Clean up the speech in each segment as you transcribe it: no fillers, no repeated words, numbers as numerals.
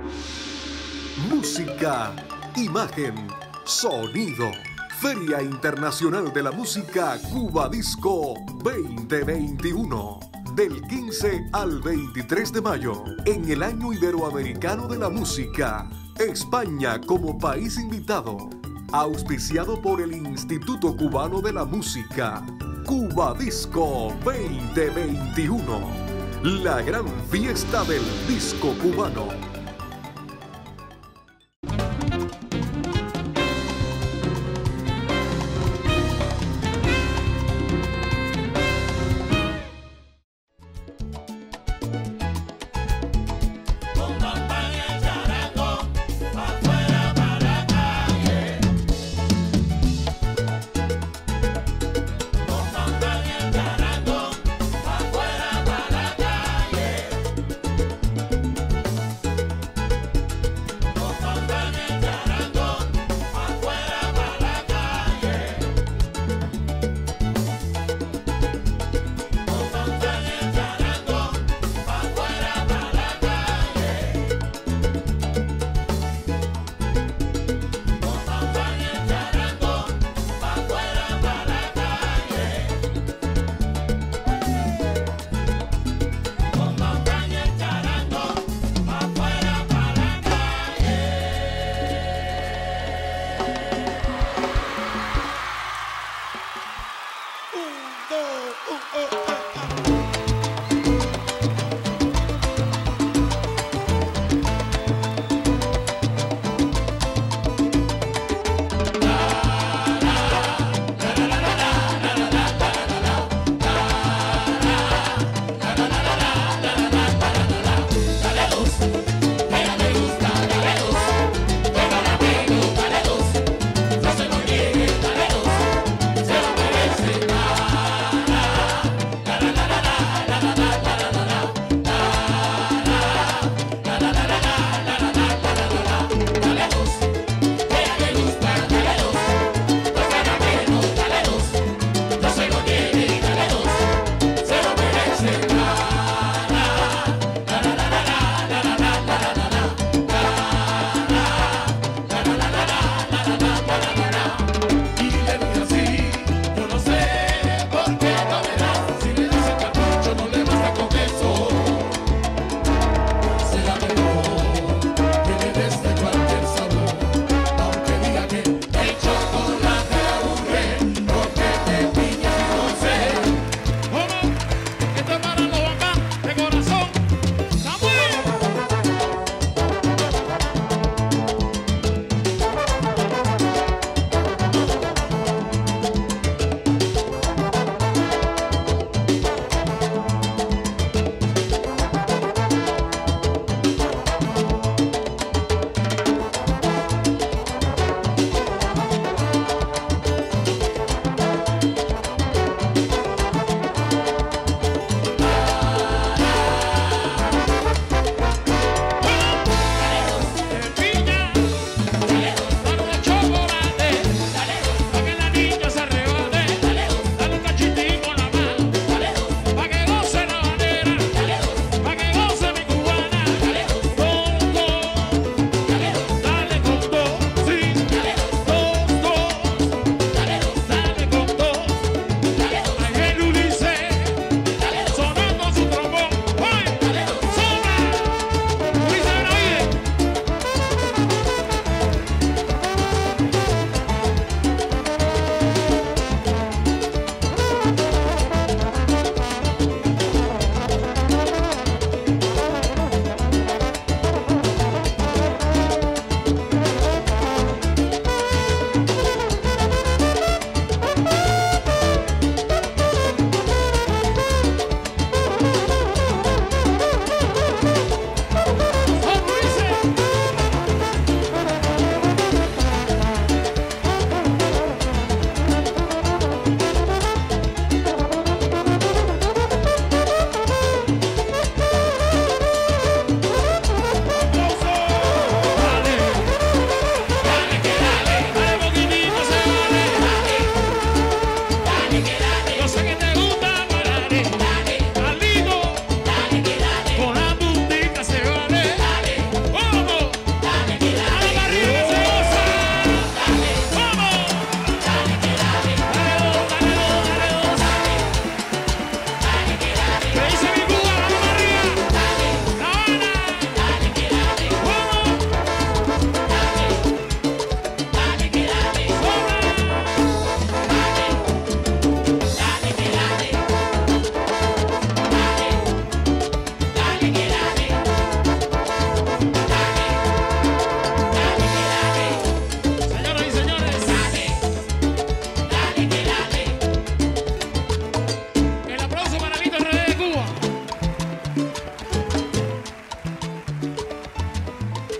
Música, imagen, sonido. Feria Internacional de la Música Cuba Disco 2021. Del 15 al 23 de mayo, en el Año Iberoamericano de la Música. España como país invitado. Auspiciado por el Instituto Cubano de la Música. Cuba Disco 2021. La gran fiesta del disco cubano.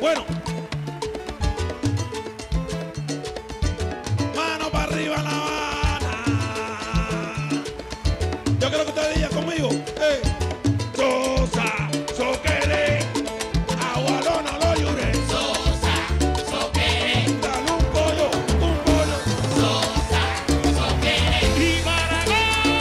Bueno. Mano para arriba La Habana. Yo quiero que ustedes digan conmigo. Sosa, soquere, agualona lo lloré. Sosa, soquere, dale un pollo, un pollo. Sosa, soquere, Y Maragón.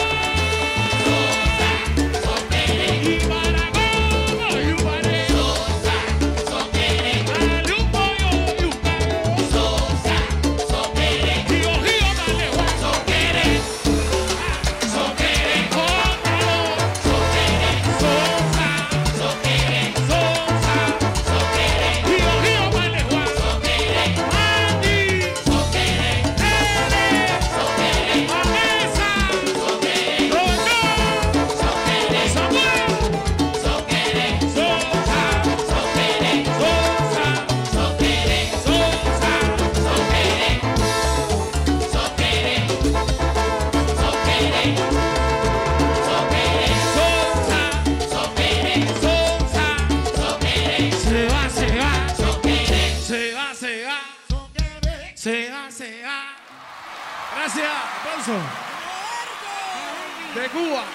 Sosa, soquere, Y Maragón, y un baré. Sosa, soquere, Dale un pollo y un gallo. Sosa, soquere, Río, río, dale Juan. soquere, soquere, Ótalo. soquere, Sosa, soquere, Sosa. soquere, Río, río, dale Juan. soquere, Andy, soquere, Ele, soquere, Vanessa, soquere, Royo, soquere, Samuel, soquere, Sosa, soquere, Sosa, soquere, Sosa. soquere, soquere, soquere, soquere, Sosa, soquere, Sosa. soquere, Se va, se va. soquere. Se va, se va. Se va, se va. Gracias. Aplauso. De Cuba.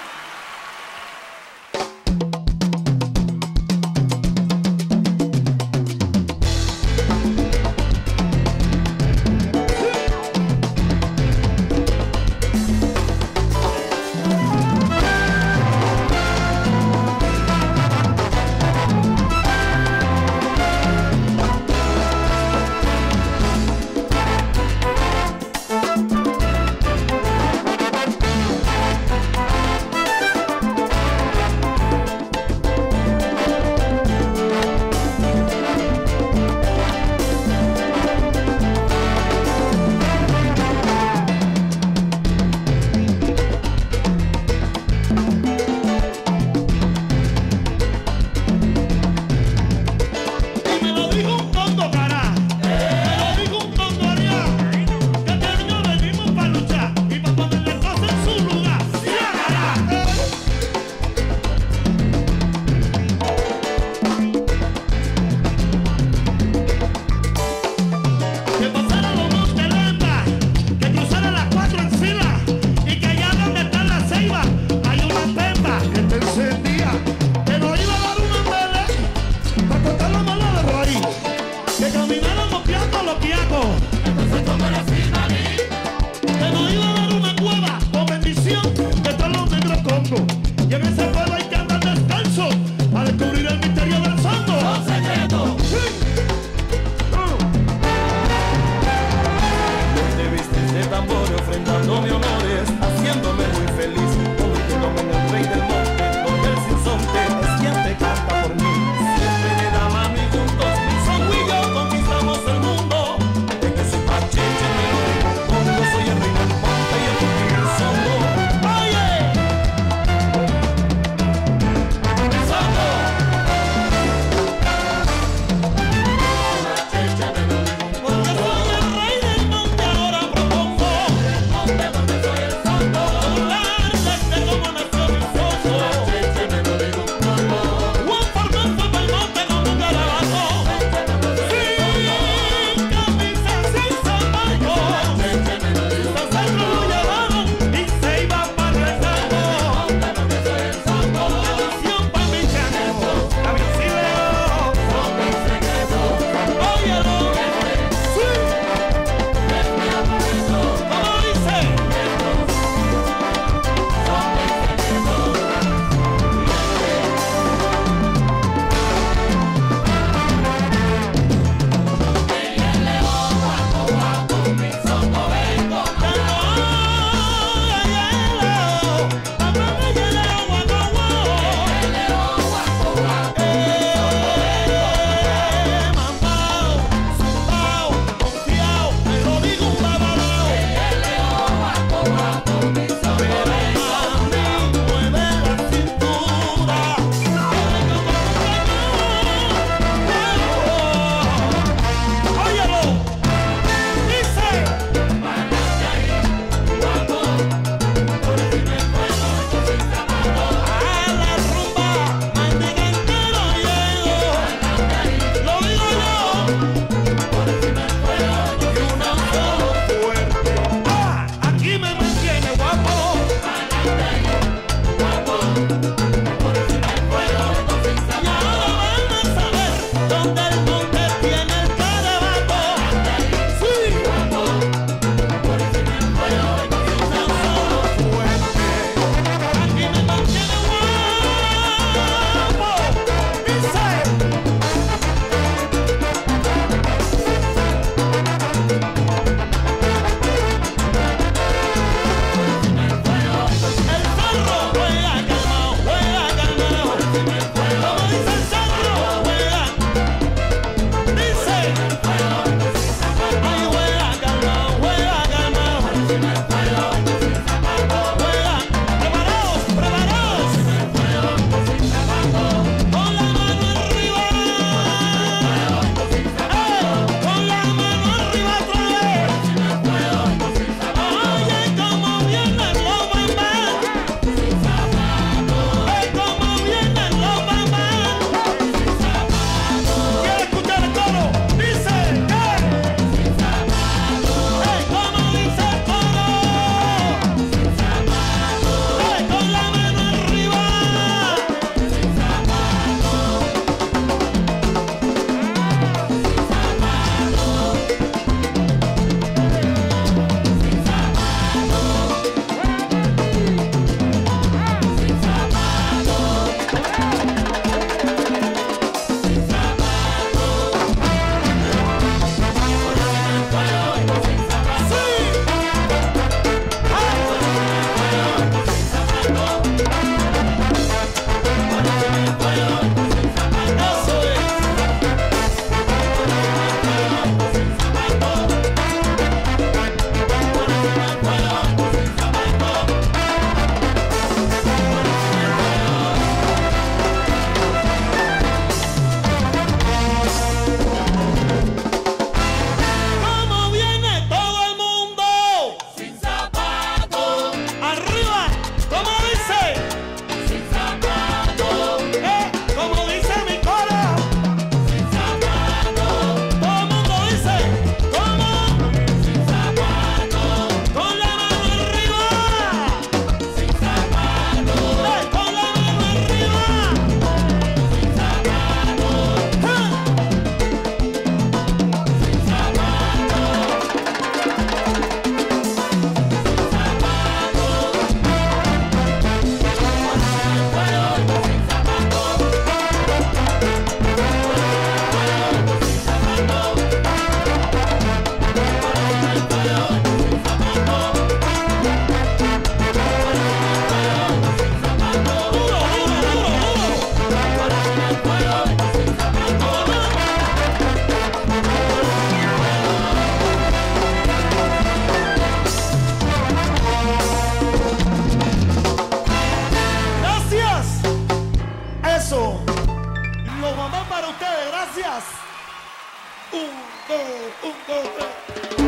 Gracias. Un, dos, tres.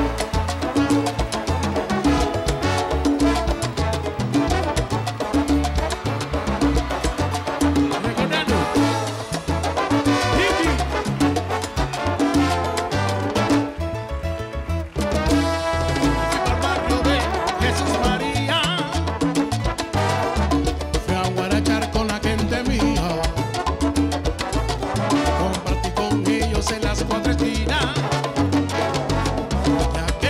En las cuatro esquinas, ya que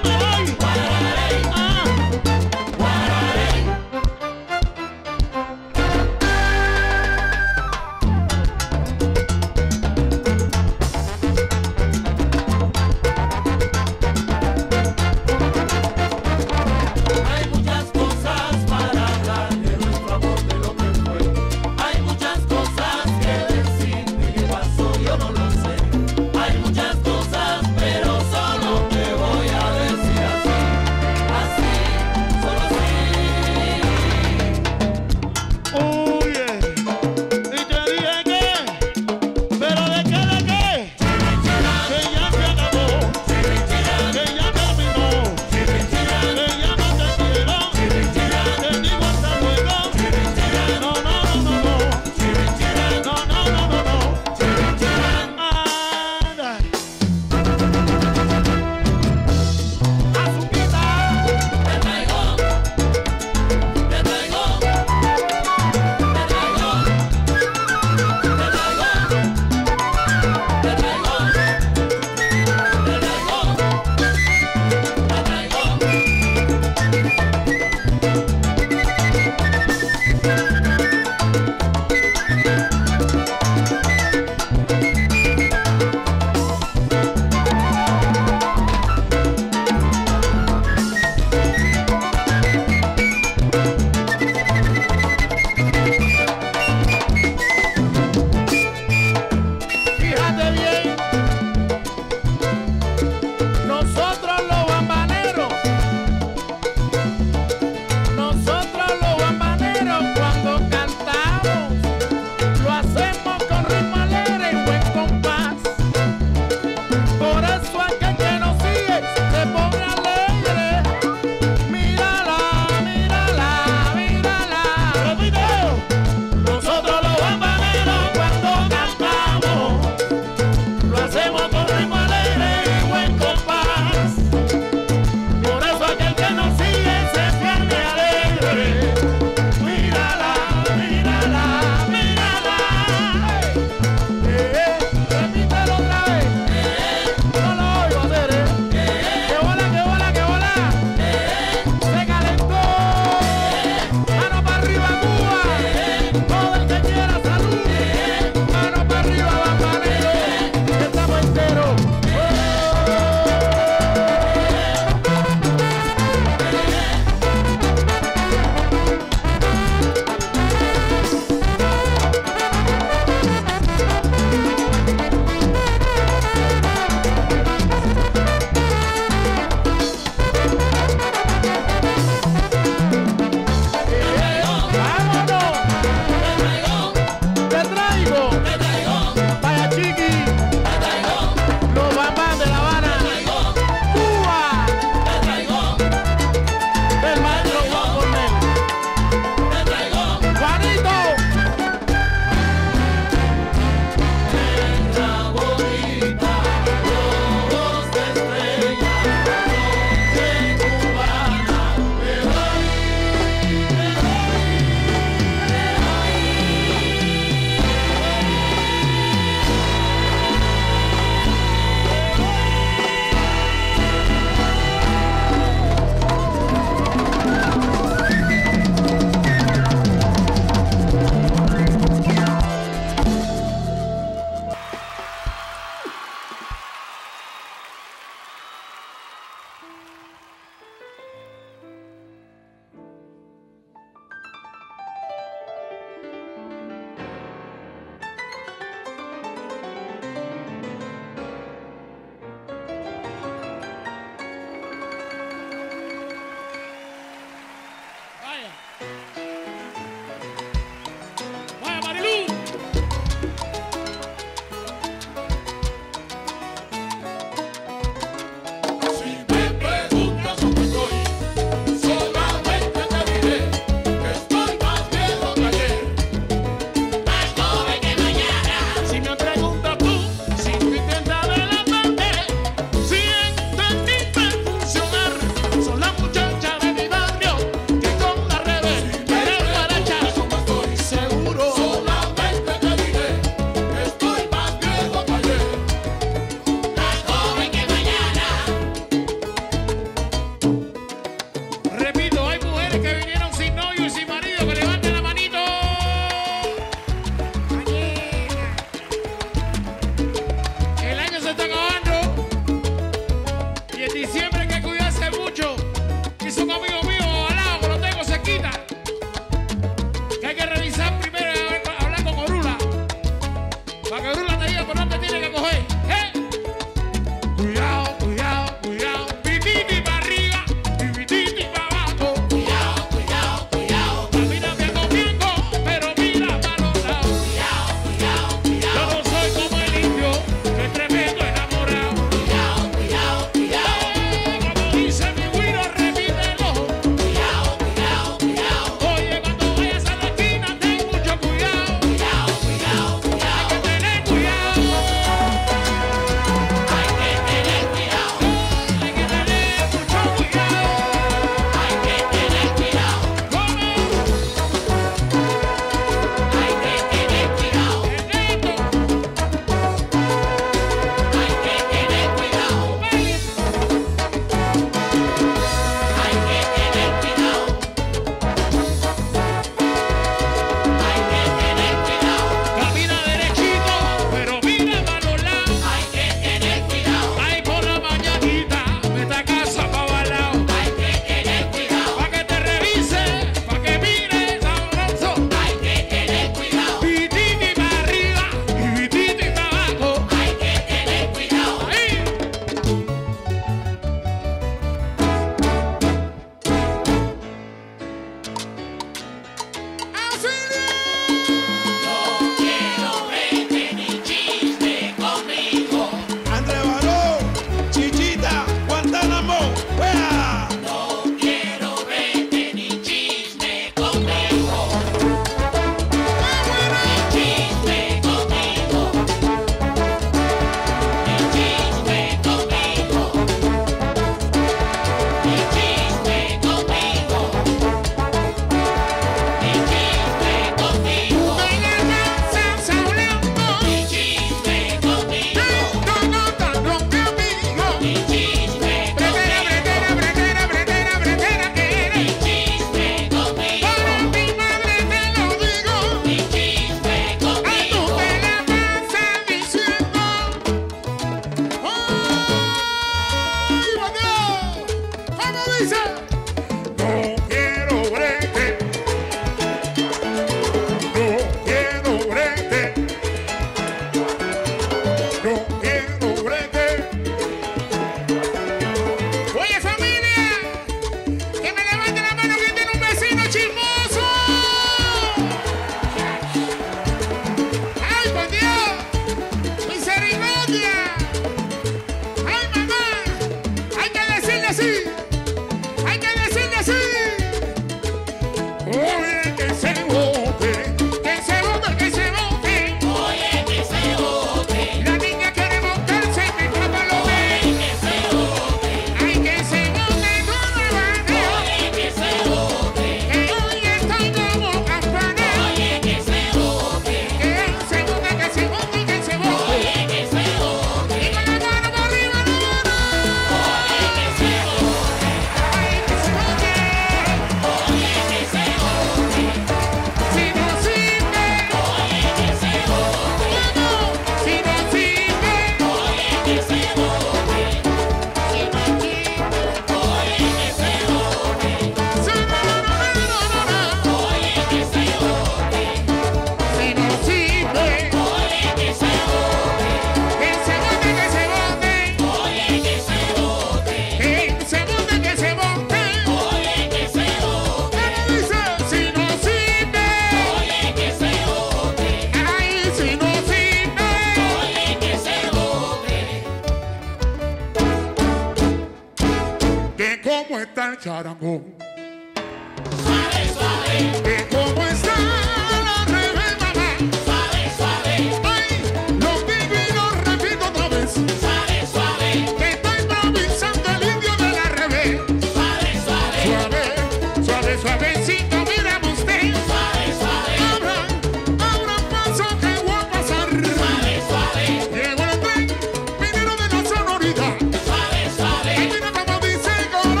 cómo está el charango. Suave, suave, Que cómo está la revés, mamá. suave, suave, Ay, lo digo y lo repito otra vez. suave, suave, Que está improvisando el indio de la revés. suave, suave, Suave, suave, suavecito, mira usted. suave, suave, Abra paso que voy a pasar. suave, suave, Llegó el tren, minero de la sonoridad. suave, Ay, suave. mira cómo dice el coro.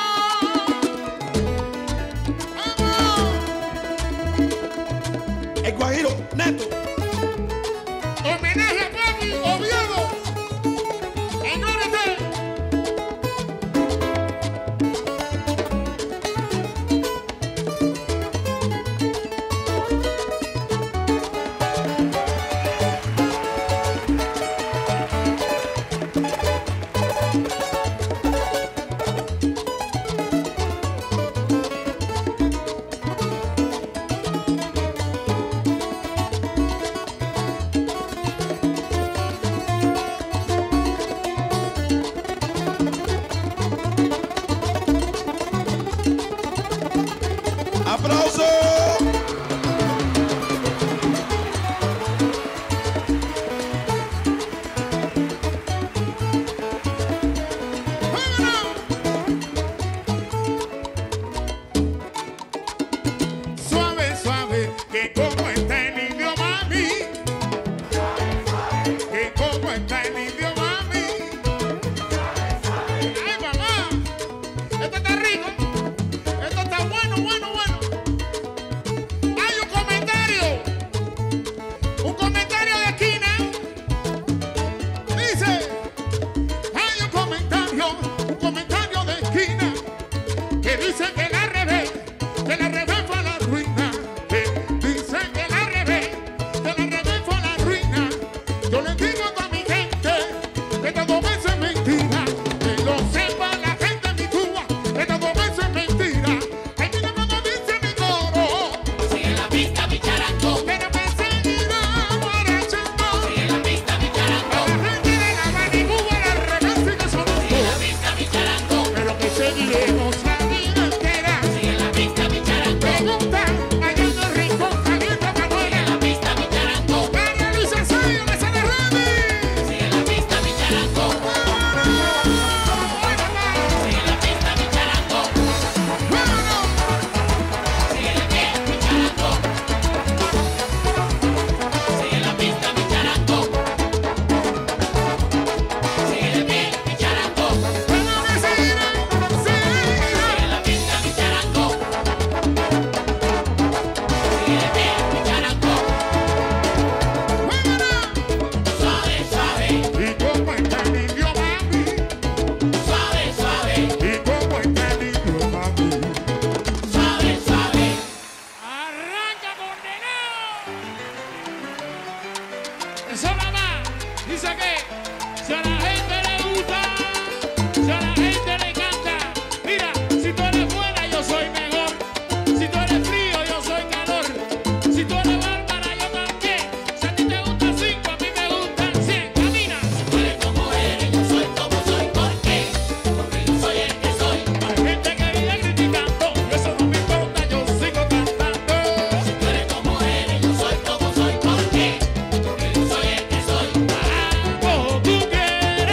¡Vamos! El Guajiro, Neto. Homenaje a Papi Oviedo. Enórete. ¡Aplauso! Suave, suave, que como está el indio mami. Que como está el indio mami. Ay, mamá, esto está rico. Esto está bueno, bueno, bueno. Hay un comentario de esquina. Dice, hay un comentario de esquina que dice que la revés fue a la ruina. Que dice que la revés fue a la ruina. Yo le digo a toda mi gente que todo eso es mentira. Que lo sepa la gente en mi Cuba, que todo eso es mentira. Ay, mira cuando dice mi coro, Sigue la pista, mi charango, pero me seguirá marchando. sigue la pista, mi A charango, la gente de La Habana y Cuba la revés sigue sonando. sigue la pista, mi charango, Pero que seguiremos la vida entera. sigue la pista, mi charango, Pregunta allá en el rincón caliente sigue Manuela. la pista, mi charango, María Luisa Sayo de San Herrami. sigue la pista, mi charango, ¡Ay, mamá! sigue la pista, mi charango, ¡Vámonos! sigue la pie, mi charango, sigue la pista, mi charango, sigue la pie, mi charango, ¡Bueno, que seguirá! ¡Seguirá! sigue la pista, mi charango, sigue la pie, mi charango, ¡Vámonos! suave, suave, ¿Y cómo está el indio mami? suave, suave, ¿Y cómo está el indio mami? suave, suave. ¡Arranca, condenado! Eso nada más. Dice que si a la gente le gusta, si a la gente le encanta. Mira, si tú eres buena, yo soy mejor. Si tú eres frío, yo soy calor. Si tú eres bárbara, yo también. Si a ti te gustan 5, a mí me gustan 100. Camina. Tú eres como eres, yo soy como soy. ¿Por qué? Porque yo soy el que soy. Hay gente que vive criticando, y eso no me importa, yo sigo cantando. Si tú eres como eres, yo soy como soy. ¿Por qué? Porque yo soy el que soy. Como tú quieres.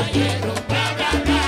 hierro, bla, bla, bla.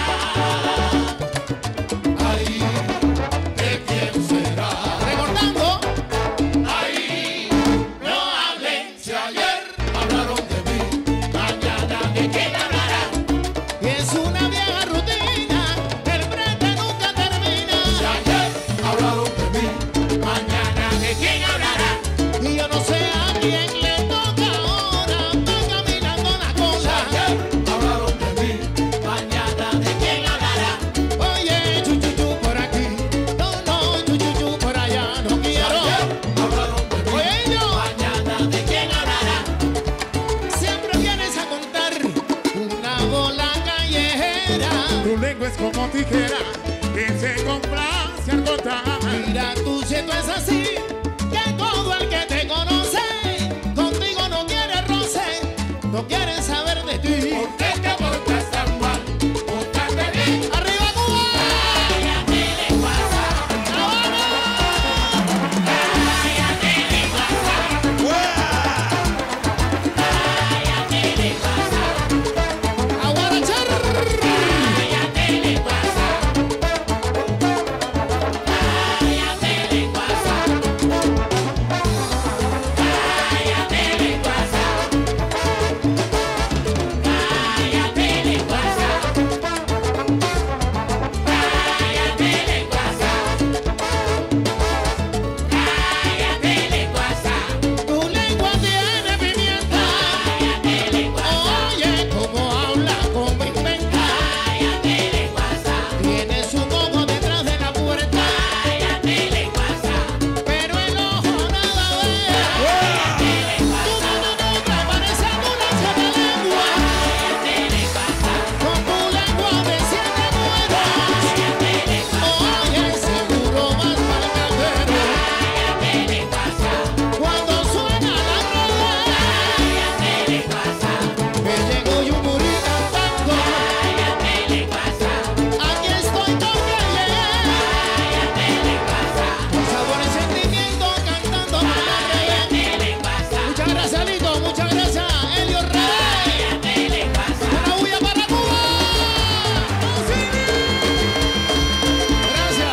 Ay, ¿de quién será? Recordando, Ay, no hablen si ayer hablaron de mí, mañana de quién hablarán. y es una vieja rutina, el brete nunca termina. Si ayer hablaron de mí, mañana de quién hablarán. Y yo no sé a quién le toca ahora, va caminando la Si cola. ayer hablaron de mí, mañana de quién hablarán. Oye, chuchuchu por aquí, no, no, chuchuchu por allá, no Si quiero. ayer hablaron de mí, Oye, yo, mañana de quién hablarán. siempre vienes a contar una bola callejera. Tu lengua es como tijera que se complace al cortar. Mira, tú siento es así, que todo el que te conoce, contigo no quiere roce, no quieren saber de ti. ¿Por qué te portas tan mal? Pórtate bien. ¡Arriba Cuba! Cállate de WhatsApp. ¡La Habana! Cállate de WhatsApp. Cállate de WhatsApp. ¡Aguarachar! Cállate de WhatsApp. Cállate de WhatsApp. Cállate de WhatsApp. Cállate de WhatsApp. Cállate de WhatsApp. Cállate de WhatsApp. Tu lengua tiene pimienta. Cállate de WhatsApp. Oye, cómo habla, cómo inventa. Cállate de WhatsApp. Tienes un ojo detrás de la puerta, Cállate de WhatsApp. pero el ojo nada ve. Tu nunca parece ambulancia de lengua. Cállate de WhatsApp. Con tu lengua de siete mueras. Cállate de WhatsApp. Oye, seguro vas mal caldero. Cállate de WhatsApp. Cuando suena la rola, Cállate de WhatsApp. me llegó y un murí cantando. Cállate de WhatsApp. Aquí estoy con ella. Cállate de WhatsApp. Con sabor y sentimiento cantando con la Cállate de WhatsApp. Muchas gracias, Lito. Muchas gracias, Elio Rey. Cállate de WhatsApp. Una bulla para Cuba. Gracias.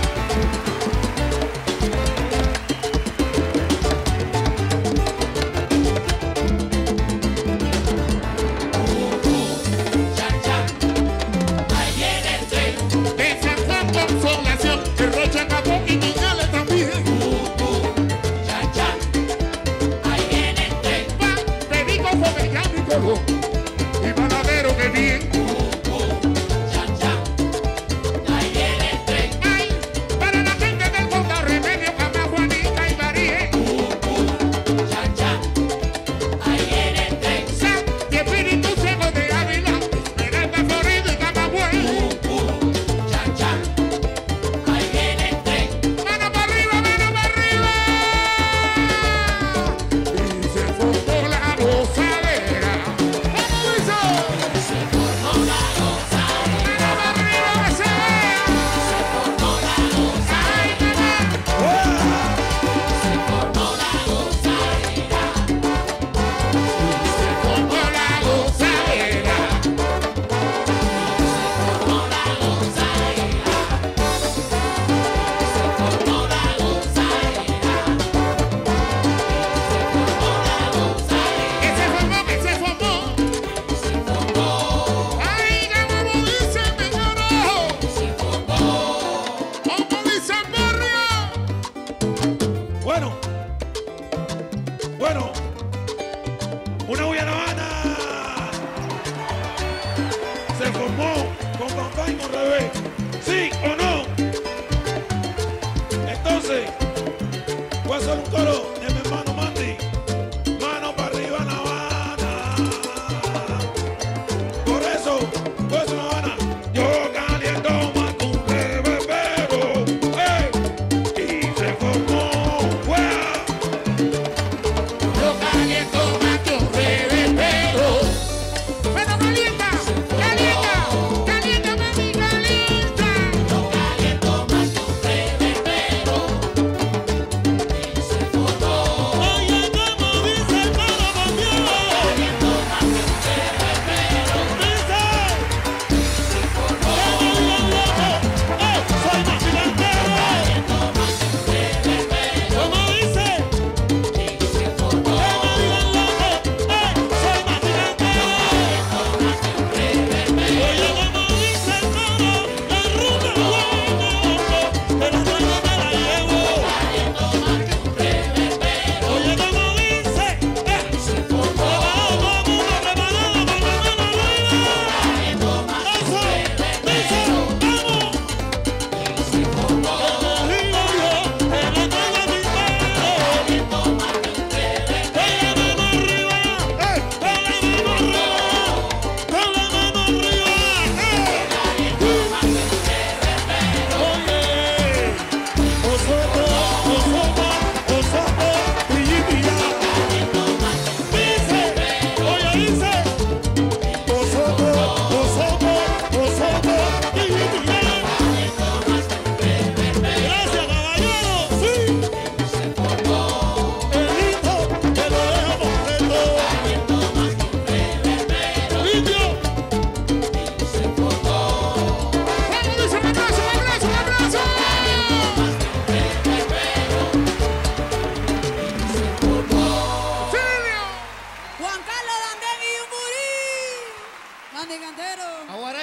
Chan, chan. Ahí viene el tren. De San Juan Consolación, el Rocha Acabó y Miñales también. Chan, chan. Ahí viene el tren. Va, Perico, Fogellano y Colón. Y Valadero que bien. Chan, chan. Ahí viene el tren. Ay, para la gente del Boca Remedio, Cama, Juanica y María. Chan, chan. Ahí viene el tren. San y Espíritu Ciego de Ávila, Esmeralda, Florida y Camagüey. Chan, chan. Ahí viene el tren. ¡Mano para arriba, mano para arriba! Y se formó la gozadera. ¡Vamos, Luiso! Se formó la gozadera. ¡Mano para arriba, que se vea! Se formó la gozadera. Se formó la gozadera. Se formó la gozadera. Se formó la gozadera. Se formó la gozadera. Que se formó, que se formó. Se formó. ¡Ay, como dice mi lloro! Se formó. ¡Como dice el barrio! Bueno, bueno, una bulla La Habana se formó con papá y con revés, ¿sí o no? Entonces, voy a hacer un coro de mi hermano Mandy, mano para arriba La Habana. Por eso, La Habana, yo caliento más que un reverbero, ¡ey! Y se formó, ¡wea! Yo caliento más que un reverbero. ¡Bueno, calienta! ¡Calienta! ¡Calienta, mami, calienta! Yo caliento más que un reverbero. Y se formó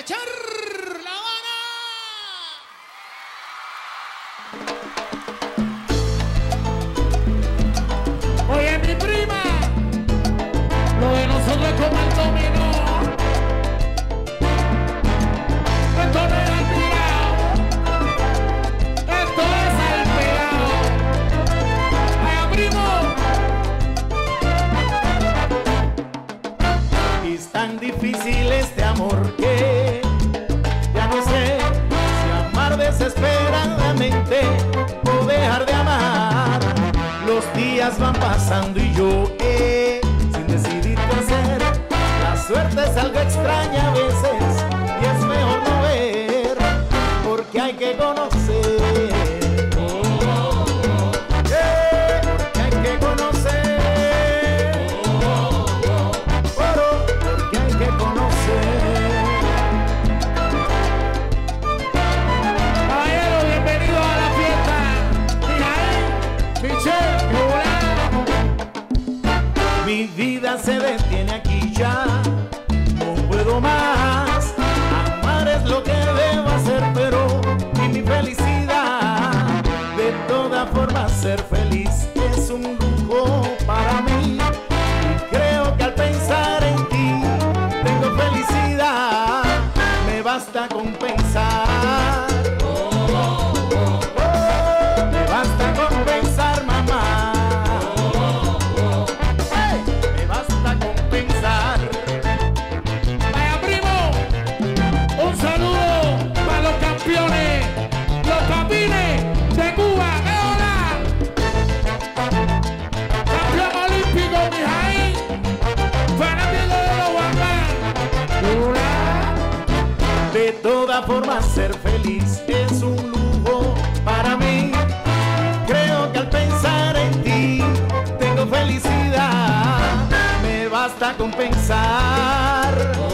echar La Habana. Oye, mi prima, lo de nosotros es como el dominó. Esto no es al pegado, esto es al pegado. Vaya, primo. Es tan difícil este amor que ya no sé si amar desesperadamente o dejar de amar. Los días van pasando y yo sin decidir qué hacer. La suerte es algo extraña a veces y es mejor no ver porque hay que conocer. Porque hay que conocer. Porque hay que conocer. Caballero, bienvenido a la fiesta. Mijael, Michelle, Mi vida se detiene aquí ya, no puedo más. Amar es lo que debo hacer, pero y mi felicidad. De todas formas ser feliz es un lujo para mí. Y creo que al pensar en ti tengo felicidad. Me basta con pensar. Me basta con pensar, mamá. Me basta con pensar. vaya, primo. Un saludo para los campeones, los papines de Cuba. ¡Eh, hola! Campeón olímpico, Mijael, fanático de los Guambán. ¡Hola! De todas formas ser feliz es un lujo para mí. Creo que al pensar en ti tengo felicidad. Me basta con pensar.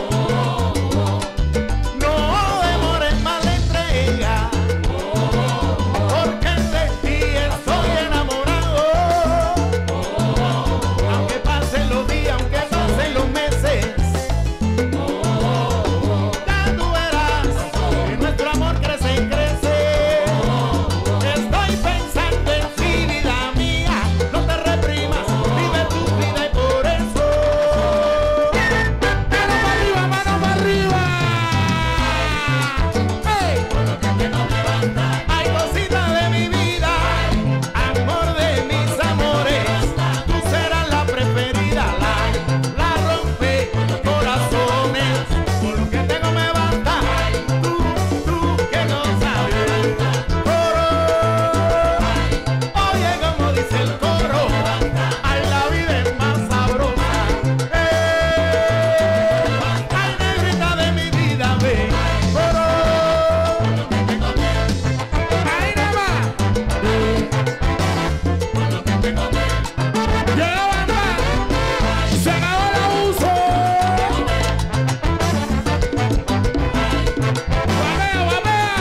No demores más la entrega, porque de ti estoy enamorado. Aunque pasen los días, aunque pasen los meses, ya tú verás que nuestro amor crece y crece. Estoy pensando en ti, vida mía. No te reprimas, vive tu vida y por eso. ¡Mano para arriba! ¡Ey! Ay, cosita de mi vida, amor de mis amores, tú serás la preferida, la rompe corazones. Por lo que tengo me basta, tú que no sabes. Coro, oye como dice el coro, ay la vida es más sabrosa. Ay, negrita de mi vida, ven, coro. ¡Ahí nada más! ¡Llegó Banda! ¡Se acabó el abuso! ¡Guapea, guapea!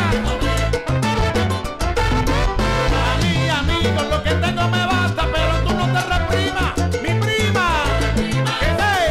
A mí, con lo que tengo me basta, pero tú no te reprimas, mi prima. ¿Qué?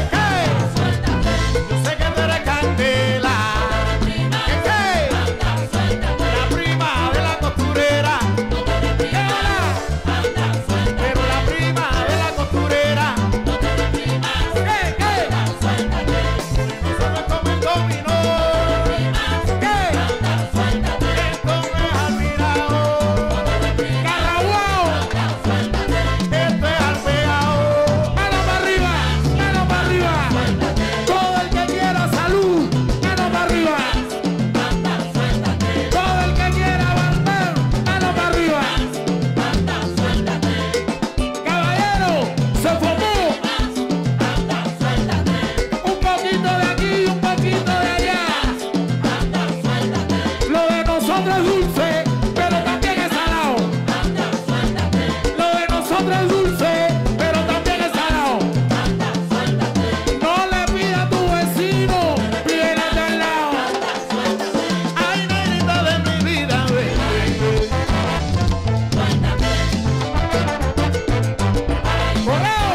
Yo sé que tú eres candela. ¿Qué? La prima de la costurera. ¡Qué hola! Pero la prima de la costurera. ¡Qué! Nosotros como el dominó. ¡Qué! Esto no es al mirado. ¡Caraguao! Esto es al pegado. ¡Mano para arriba! ¡Mano para arriba! Todo el que quiera salud, mano para arriba. Todo el que quiera bandar, mano para arriba. Caballero, se formó un poquito de aquí y un poquito de allá. Lo de nosotros es dulce, pero también es salado. Lo de nosotros es dulce, pero también es salado. No le pidas a tu vecino, pídele al de al lado. Ay, negrita de mi vida, ven. ¡Correo!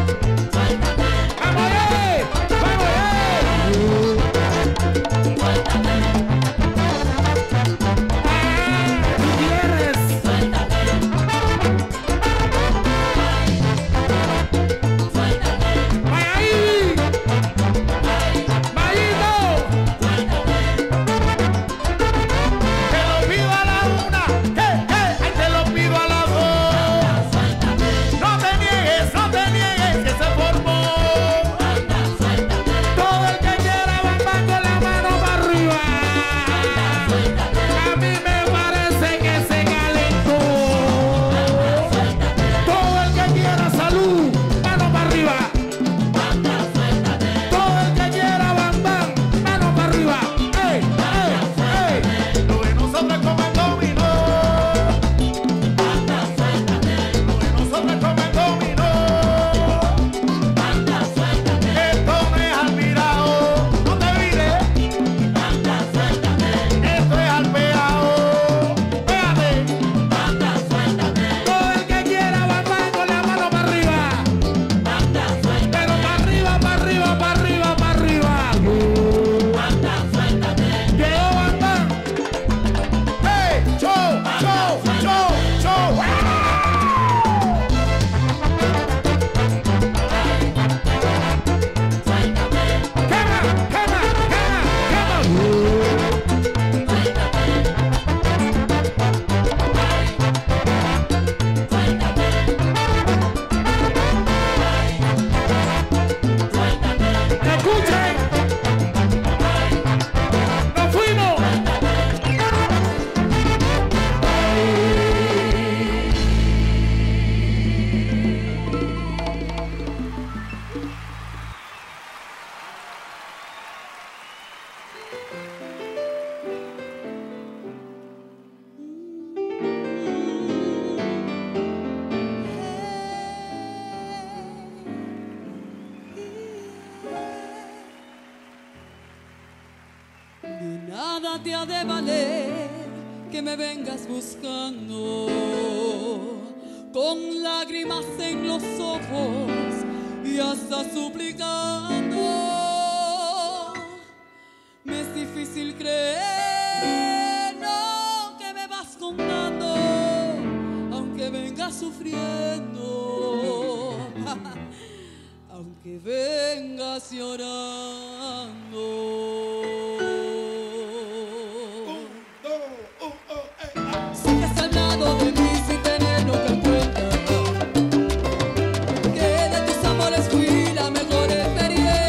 ¡Vamos, ¡Vamos, nada te ha de valer que me vengas buscando con lágrimas en los ojos y hasta suplicando. Me es difícil creer lo que me vas contando, aunque vengas sufriendo, aunque vengas llorando. Sé que has hablado de mí sin tenerlo en cuenta, que de tus amores fui la mejor experiencia.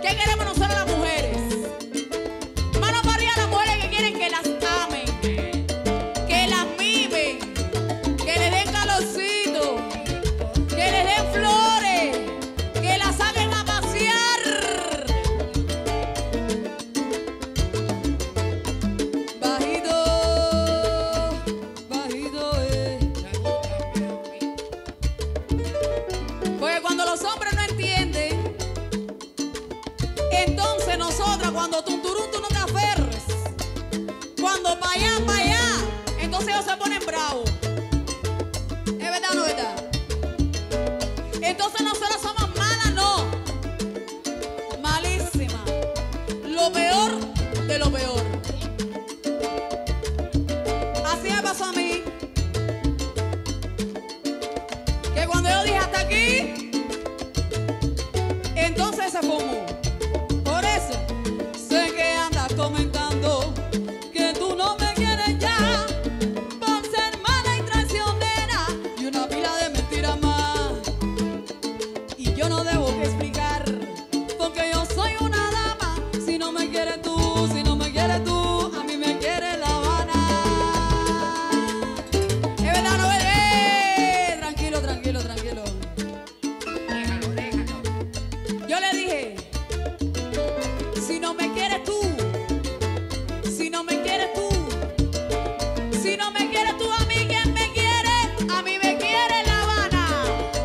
¿Qué queremos nosotros las mujeres? Mano para arriba las mujeres que quieren que las amen, que las mimen, que le den calorcito, que le den flores, que las saquen a pasear. Bajito, bajito, Porque cuando los hombres no entienden, entonces nosotras cuando tunturún tú no te aferres, cuando pa' allá, entonces ellos se ponen bravos. ¿Es verdad o no es verdad? Entonces nosotros somos malas, no. Malísimas. Lo peor de lo peor. Así me pasó a mí. Que cuando yo dije hasta aquí, entonces se fumó. Por eso sé que andas comentando que tú no me quieres ya, por ser mala y traicionera y una pila de mentiras más. Y yo no debo que explicar, porque yo soy una dama. Si no me quieres tú, si no me quieres tú, a mí me quiere La Habana. Es verdad, no es. Tranquilo, tranquilo, tranquilo. Yo le dije, si no me quieres tú, si no me quieres tú, si no me quieres tú, a mí quien me quiere, a mí me quiere La Habana.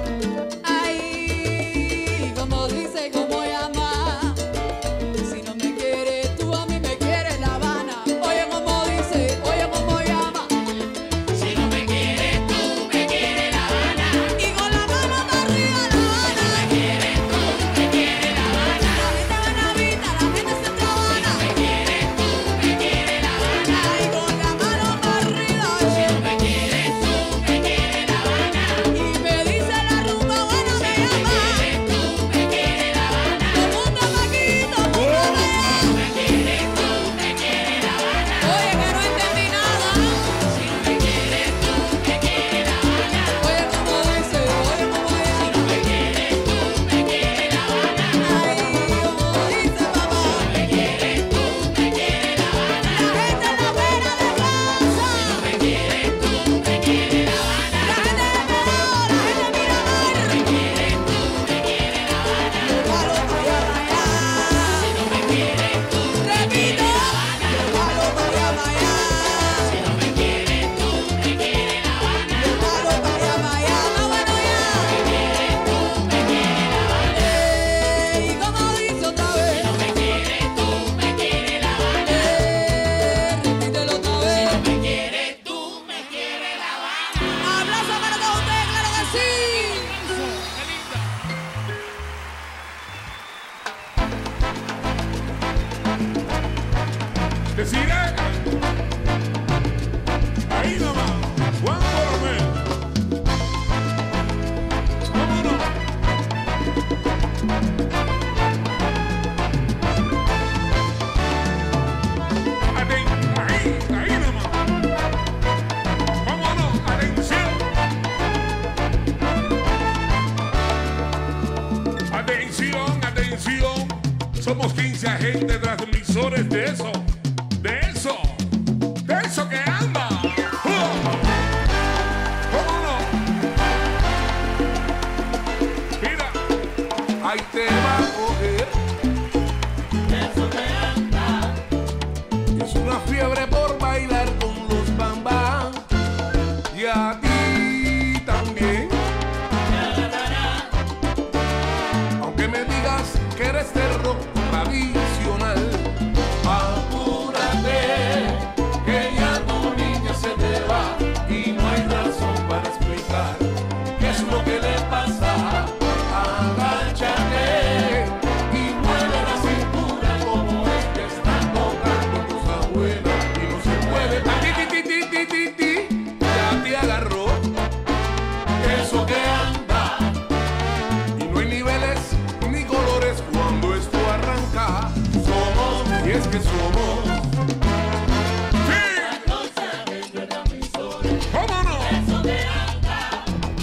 Ay, como dice, como llama, si no me quieres tú, a mí me quiere La Habana. Oye como dice, oye como llama, Si no me quieres tú, me quiere La Habana. y con la mano para arriba La Habana. Me quieres tú, me quiere La Habana. La gente buenavista, la gente centrohabana. Me quieres tú, me quiere La Habana. Ay, con la mano para arriba, Me quieres tú, me quiere La Habana. y me dice la rumba buena me llama. Tú, me quiere La Habana. Todo mundo pa' aquí, todo mundo pa' allá. Me quieres tú, me quiere La Habana. Oye, que no entendí nada. Me quieres tú, me quiere La Habana. Oye, como dice, oye, como llama. Me quieres tú, me quiere La Habana. Ay, como dice mamá. Me quieres tú, me quiere La Habana. La gente es la buena de casa. Me quieres tú, me quiere La Habana. La gente de Peor, la gente de Miramar. Me quieres tú, me quiere La Habana. Palo pa' allá, pa' allá. No me quieres tú, Repito, palo pa' allá, pa' allá. no me quieres tú, me quiere La Habana. Palo pa' allá, pa' allá. Está bueno ya. Me quiere La Habana. Y como dice otra vez. Me quieres tú, me quiere La Habana. Repítelo otra vez. Me quieres tú, me quiere La Habana. Aplausos para todos ustedes, claro que sí. Deciré, ahí nomás, Juan Boromé. Vámonos. Ahí nomás. Vámonos, atención. Atención, atención. Somos 15 agentes transmisores de eso que anda. ¿Cómo no? Mira, ahí te va a coger. Es una fiebre por bailar con los bambán. Y a ti también. Aunque me digas que eres de rock tradicional, apúrate, que ya tu niña se te va y no hay razón para explicar qué es lo que le pasa. Agáchate y mueve la cintura como es que está tocando cosa buena y no se mueve. Ya te agarró eso que anda y no hay niveles ni colores cuando esto arranca. Somos, y es que somos. ¿Cómo no?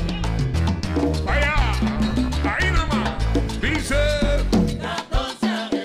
Vaya, ahí nomás. Dice.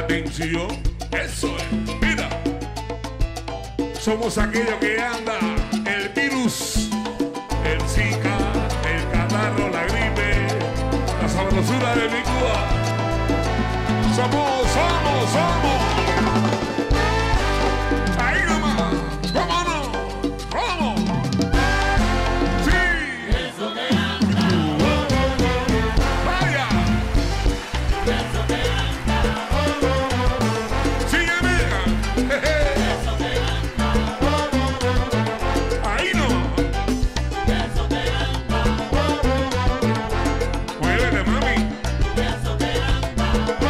atención, eso es, mira. Somos aquellos que anda el virus, el Zika, el catarro, la gripe, la sabrosura de mi Cuba. Somos. Ahí nomás, vámonos, vamos. Sí. Eso que anda, Vaya. eso que anda, Sigue, mira. eso que anda, Ahí no. eso que anda, Muévete, mami. eso que anda,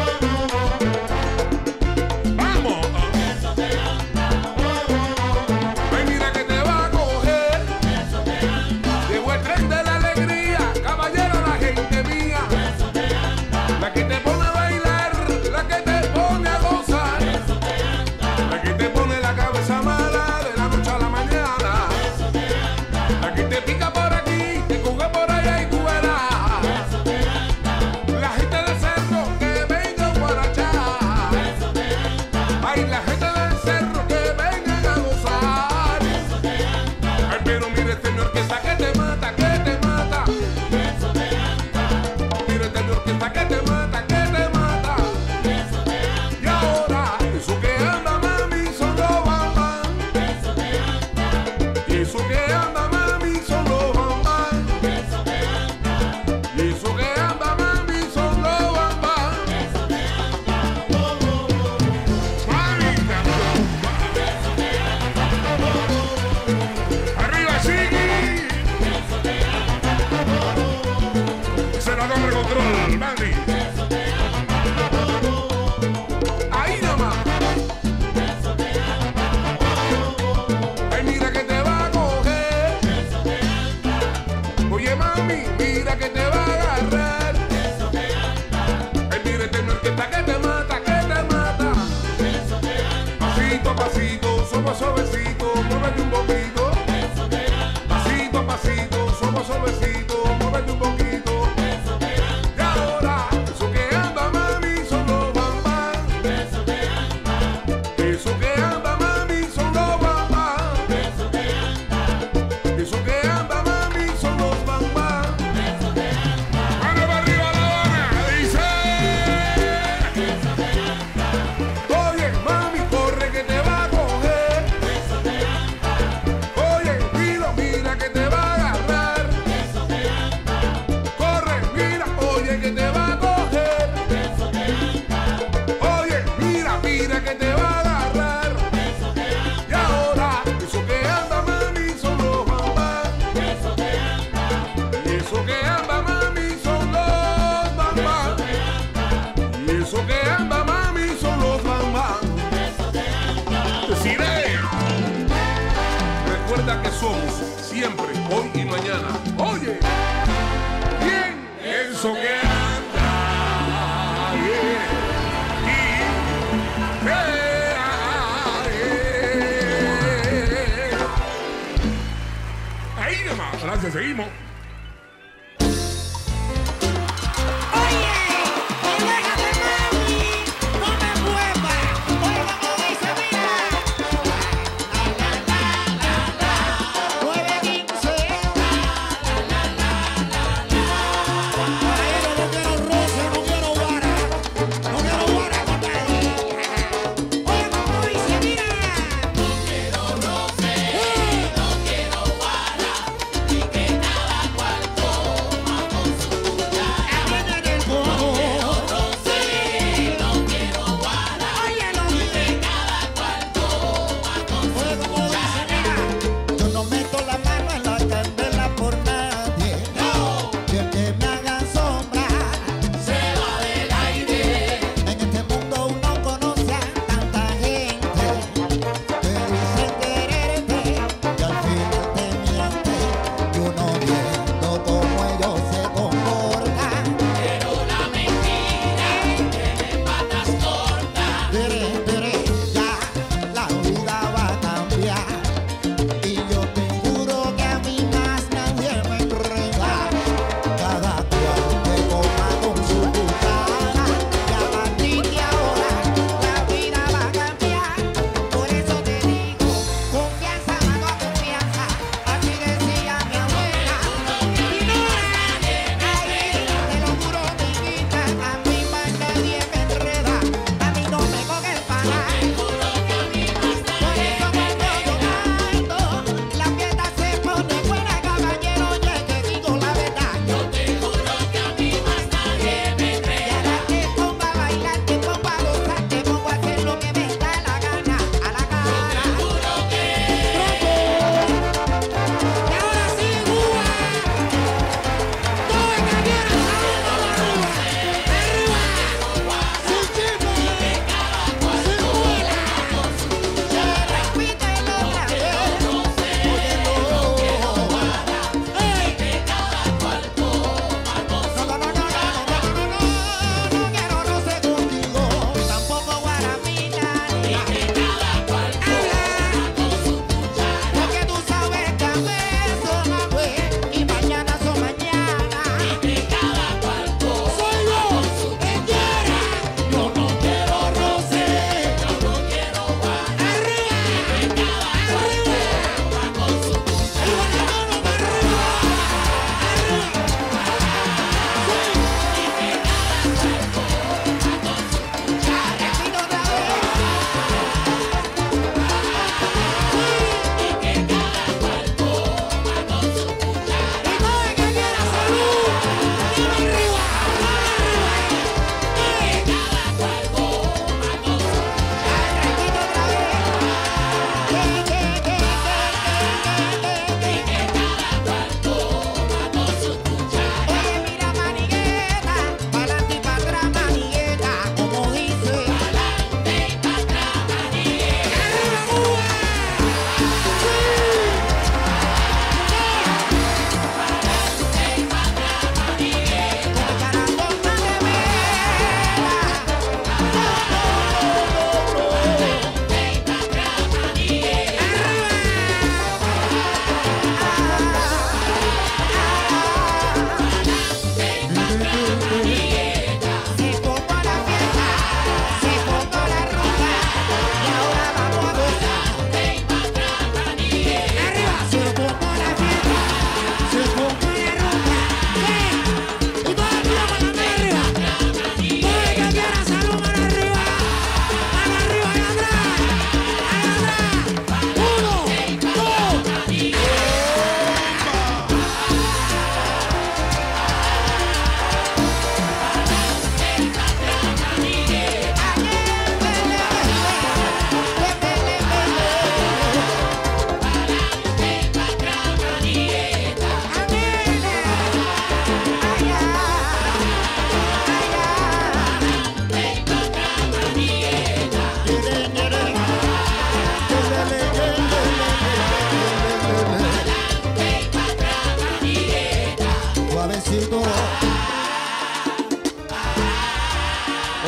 Vamos. eso que anda, Ay, mira que te va a coger. eso que anda, Llegó el tren de la alegría, caballero, la gente mía. eso que anda, La que te pone a bailar, la que te pone a gozar, eso que anda, la que te pone la cabeza mala de la noche a la mañana, eso que anda, la que te pica por aquí, te juega por allá y tú verás. eso que anda, La gente del cerro que venga a guarachar, eso que anda, ay, la gente del cerro que vengan a gozar. eso que anda, Ay, pero mire este mi orquesta que te mata, que te mata. eso que anda, Mire este mi orquesta que te mata, que te mata. eso que anda, Y ahora, eso que anda mami son los bambán. eso que anda, Y eso que anda mami son los bambán. eso que anda, Y eso que anda mami son los bambán. eso que anda, Mami, eso que anda, arriba sigue. eso que anda, Senador de control, mami. eso que anda, Ahí nomás. eso que anda, Ay, mira que te va a coger. eso que anda, Oye, mami, mira que te va a agarrar. eso que anda, Ay, mira este mi orquesta que te mata, que te mata. eso que anda, Pasito a pasito, suavecito, muévete un poquito. eso que anda, Pasito a pasito, suavecito, muévete un poquito. eso que anda, Y ahora, eso que anda mami son los bambán. eso que anda, Eso que anda mami son los bambán. eso que anda, Eso que anda mami son los bambán. eso que anda, Mano para arriba La Habana, dice. eso que anda, Oye, mami, corre que te va a coger. eso que anda, Oye, mira que te va a agarrar. eso que anda, Corre, mira, oye que te va a coger. eso que anda, Oye, mira que te va a agarrar. eso que anda, Y ahora, eso que anda mami son los bambán. eso que anda, Y eso que anda mami son los bambán. Y eso que anda mami son los bambán. eso que anda, Deciré. Recuerda que somos siempre, hoy y mañana. Oye, bien, eso que anda. Yeah. Ahí nomás. Gracias, seguimos. no quiero roce, no quiero guara, y que nada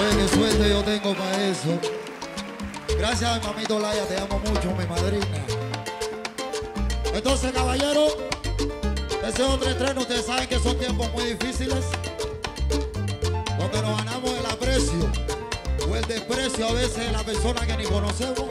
Oye, qué suerte yo tengo para eso. Gracias, mamito Laya, te amo mucho, mi madrina. Entonces, caballero, ese otro estreno, ustedes saben que son tiempos muy difíciles, donde nos ganamos el aprecio o el desprecio a veces de la persona que ni conocemos.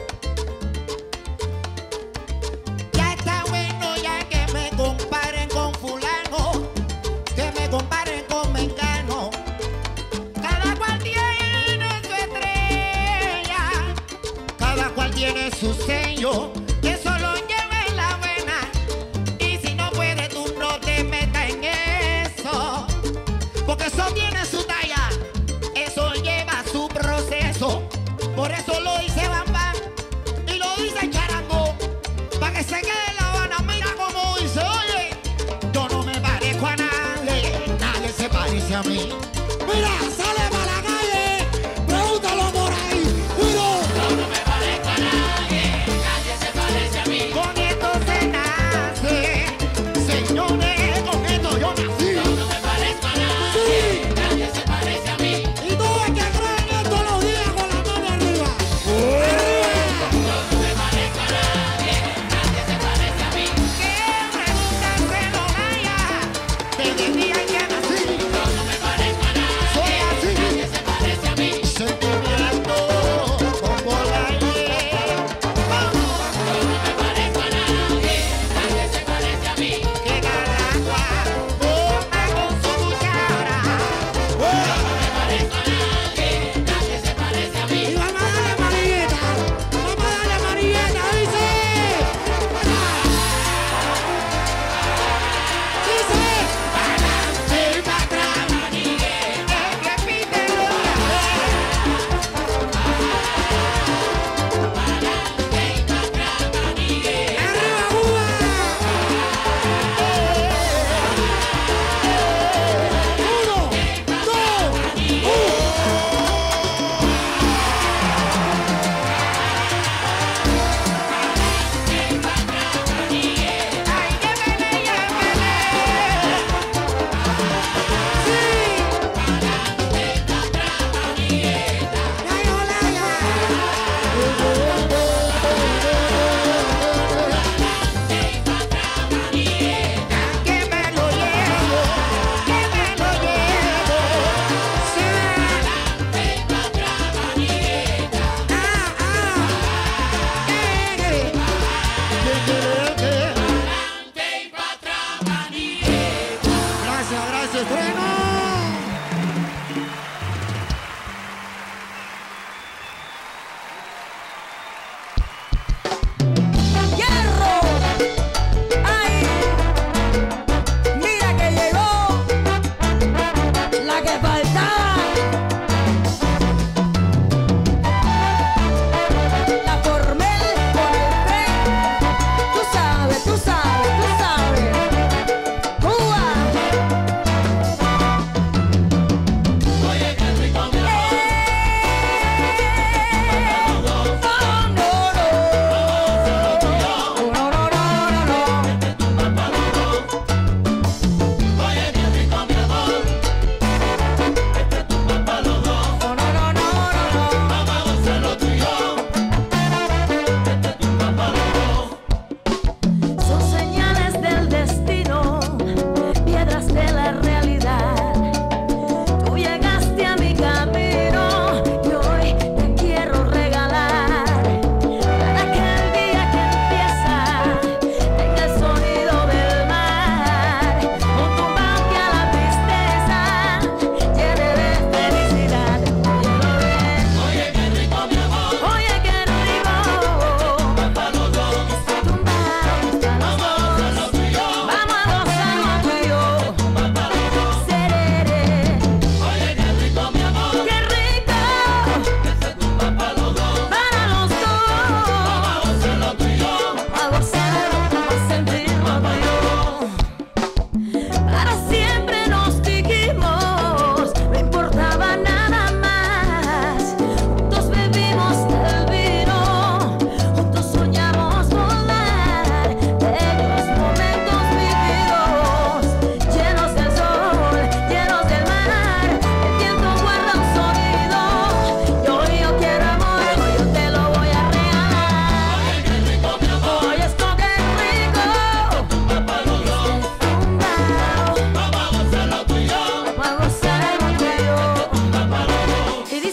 Ya está bueno ya que me comparen con fulano, que me comparen con mengano. Cada cual tiene su estrella, cada cual tiene su sello, que solo lleva en la buena. Y si no puedes tú no te metas en eso, porque eso tiene su talla, eso lleva su proceso. Por eso lo dice Bam Bam y lo dice Charango, para que se quede en La Habana. Mira como dice, oye, yo no me parezco a nadie, nadie se parece a mí. Mira, sale para la calle, pregúntalo por ahí. Uno. Yo no me parezco a nadie, nadie se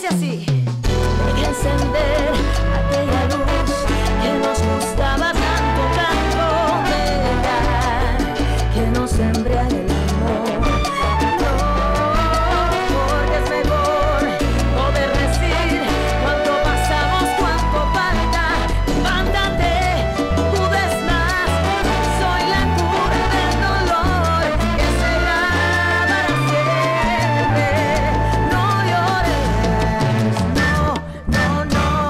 así. Deja encender aquella luz que nos gustaba tanto, tanto, dejar que nos embriague el amor. No, porque es mejor poder decir cuánto pasamos, cuánto falta. Levántate, pudes más, soy la cura del dolor que será para siempre. No llores, no, no, no.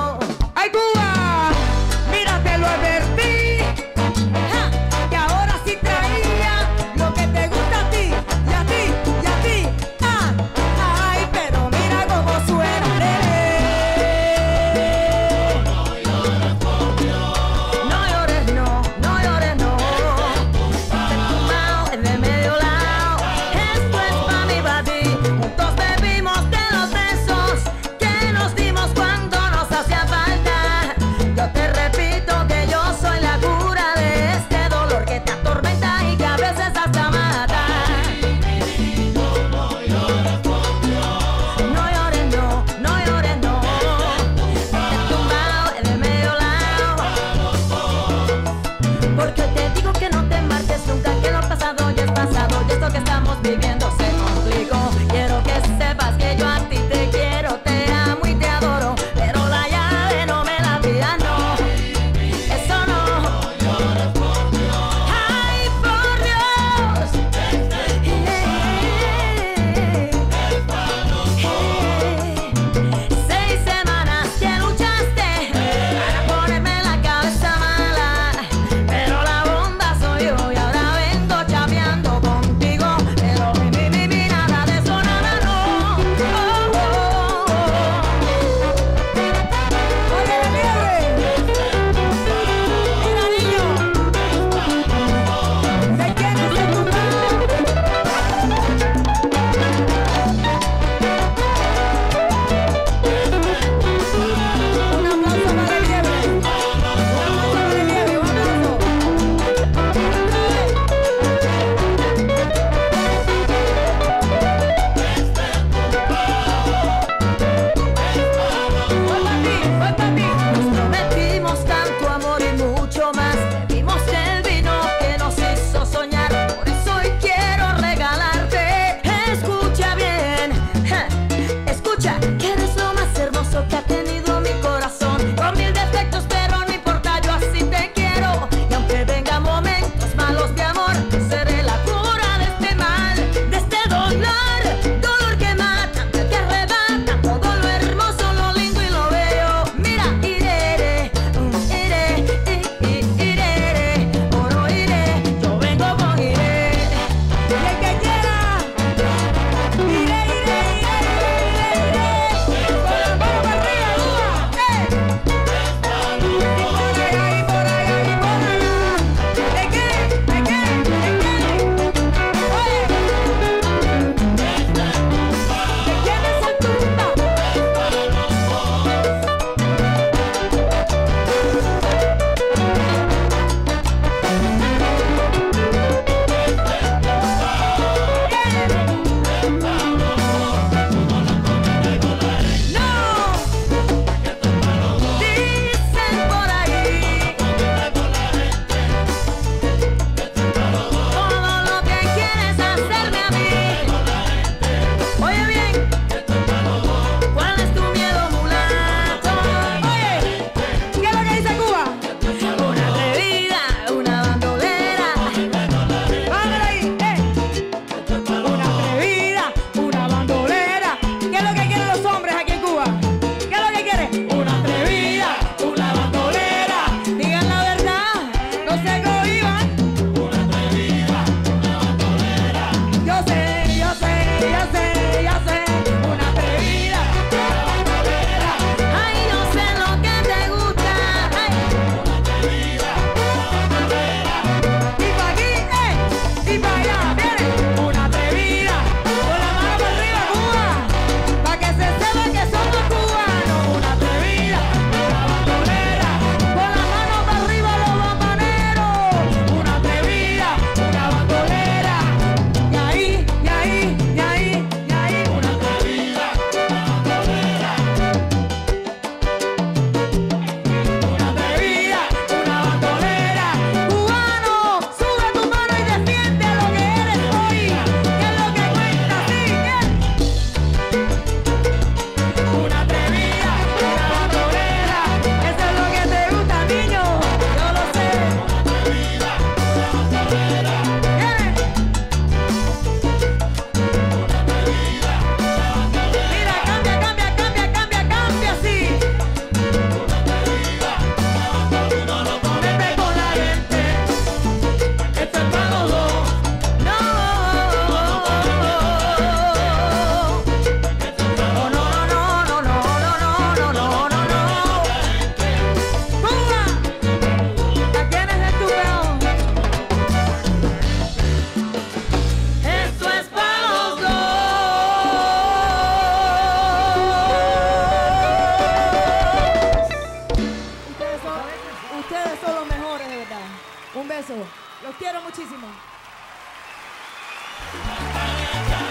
Los quiero muchísimo. Para